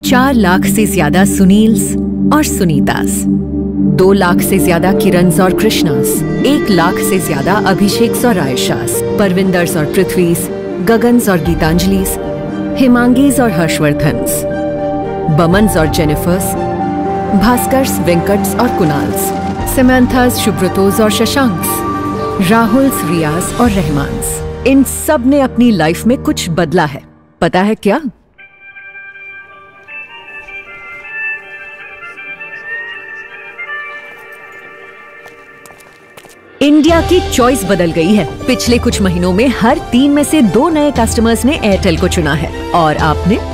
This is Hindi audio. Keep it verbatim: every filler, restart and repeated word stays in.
चार लाख से ज्यादा सुनील्स और सुनीतास, दो लाख से ज्यादा किरण्स और कृष्णास, एक लाख से ज्यादा अभिषेक्स और आयशास, परविंदर्स और पृथ्वीस, गगन्स और गीतांजलिस, हिमांगीज और हर्षवर्धन्स, बमन्स और जेनिफर्स, भास्कर्स, वेंकट्स और कुणाल्स, समंथास, शुभ्रतोस और शशांक्स, राहुल्स, रियाज और रहमान्स। इन सब ने अपनी लाइफ में कुछ बदला है, पता है क्या? इंडिया की चॉइस बदल गई है। पिछले कुछ महीनों में हर तीन में से दो नए कस्टमर्स ने एयरटेल को चुना है और आपने